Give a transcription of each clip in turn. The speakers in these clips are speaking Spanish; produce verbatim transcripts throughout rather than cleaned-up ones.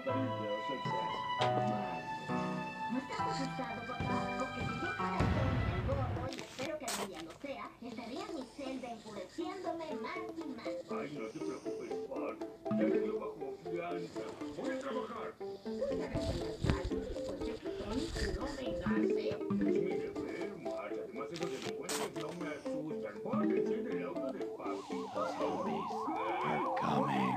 Your success. Mine. No estás asustado, papá, porque si yo fuera Tony el gordo, y espero que algún día lo sea, estaría en mi celda enfureciéndome más y más. Ay, no te preocupes, Bart. Te arreglo bajo fianza. Voy a trabajar. Después de que Tony juró vengarse. Es mi deber, Marge. Además, esos delincuentes no me asustan. Pórtense en el auto de papi. Los zombies are coming.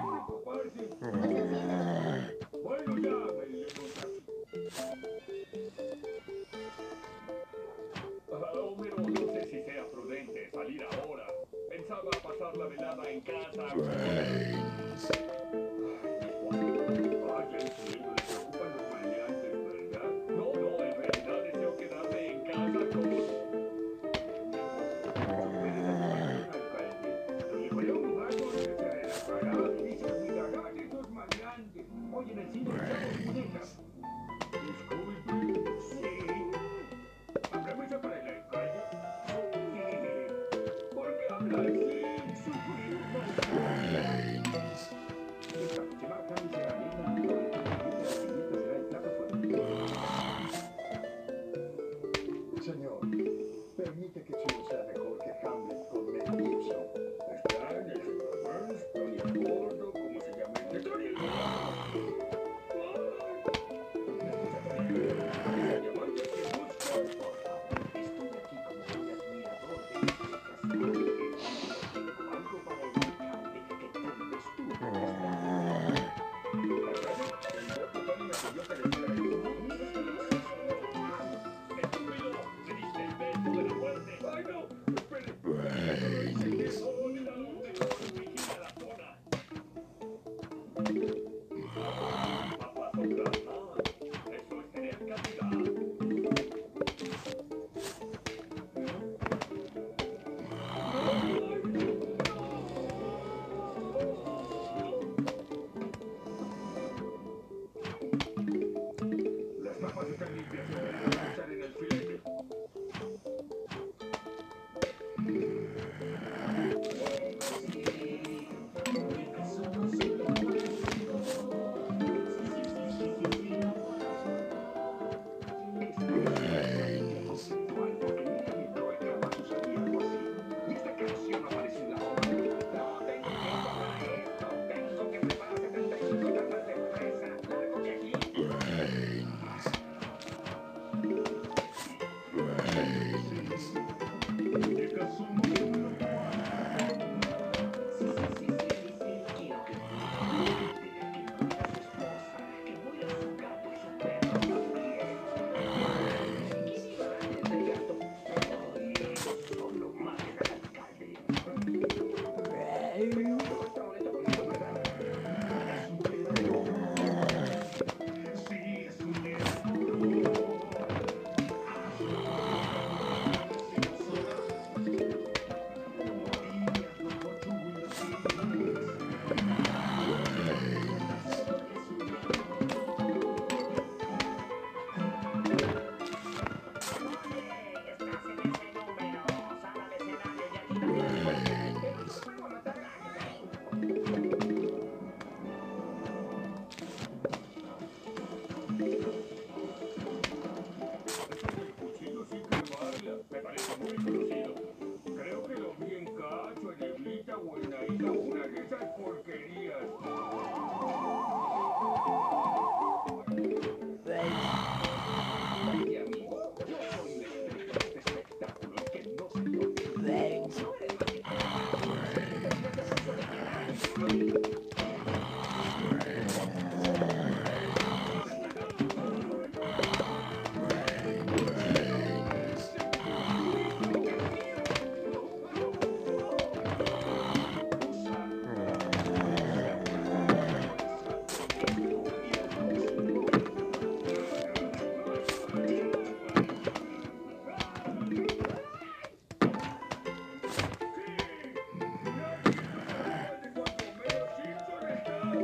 Bueno, ya, me iré en un taxi. Ah, Homero, no sé si sea prudente salir ahora. Pensaba pasar la velada en casa. Brains. Vaya, en serio, les preocupan los maleantes, ¿verdad? No, no, en realidad deseo quedarme en casa con... Lo llevaré a un lugar donde se relajará y se olvidará de esos maleantes. Oye, en el cine echamos muñecas. Disculpe. Sí. ¿Aprovecha para el alcalde? Sí. ¿Por qué habla así? Sufrir Brains. Esta próxima carne será negra y todo el siguiente será el plato favorito. Señor, permite que Chill sea mejor que Hamlet con Mel Gibson. Está en el Superburns, Tony el Gordo, ¿cómo se llama este Tony el Gordo? El diamante que busco. Estoy aquí como un admirador de este castillo. Algo para el alcalde que tal vez tú puedas dar. El gordo Tony me pidió que le diera esto. ¡Estúpido! ¡Me diste el beso de la muerte! ¡Ay, no! ¡Espere! Brains. ¡Hola! ¡Mejor vigila la zona! Papas soplas. Ah, eso es tener calidad. Las papas están limpias. Están en el filete. Brains. Porque nunca mi troika jamás usaría algo así. Y esta canción aparece en la obra. No tengo tiempo para esto. Tengo que preparar setenta y cinco tapas de fresa. Largo de aquí. Brains. Brains. Muñecas somos un ritual. Sí, sí, sí, sí, sí, sí. Quiero que que no a su esposa, que voy a su gato y su perro también. Y si va a el gato, ay, solo más al alcalde. Está molesto conmigo, ¿verdad? Es un pedo. Sí, es un error. El cuchillo sin quemarla. Me parece muy conocido. Creo que lo vi en Cacho, en Negrita o en Naida, una de esas porquerías. Oye, amigo, yo soy una estrella de este espectáculo y que no se te olvide. Brains. No eres más que un de quedar. Nadie se acuerda de cuando Homero Simpson estaba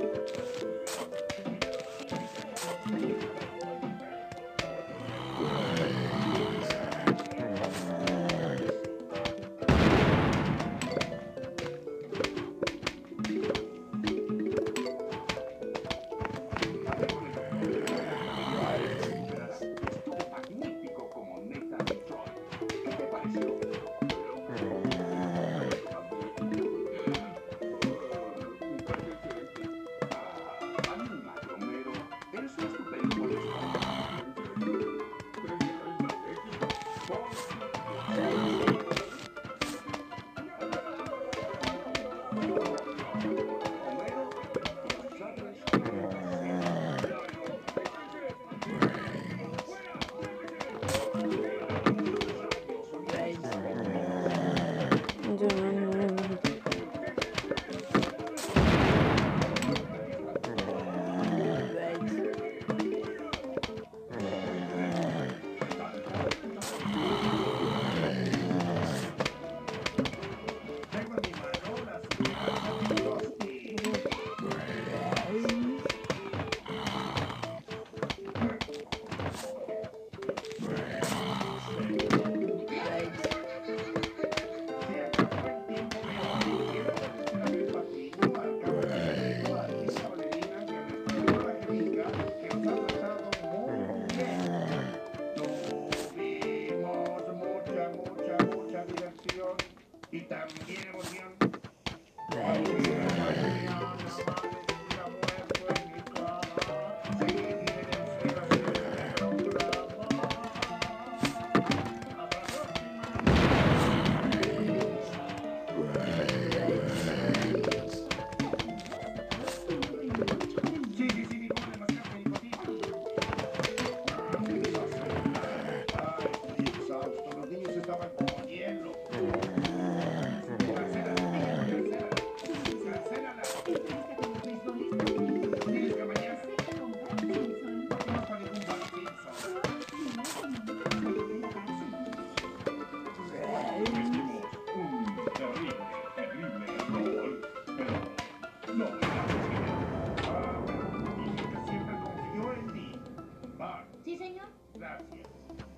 Ah, pero dije que siempre confió en ti. Mar, ¿Sí, señor? gracias.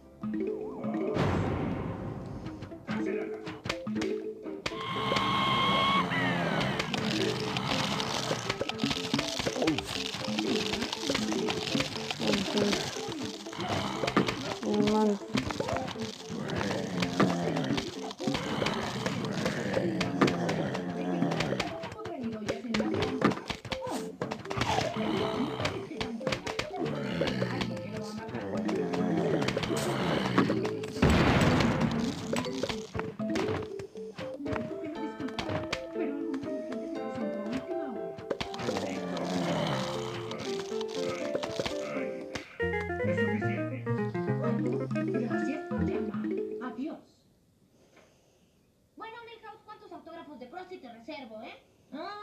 Ah, cancélala. Man. Es suficiente. Gracias por llamar. Adiós. Bueno, Milhouse, ¿cuántos autógrafos de Frosty te reservo, eh? Ah.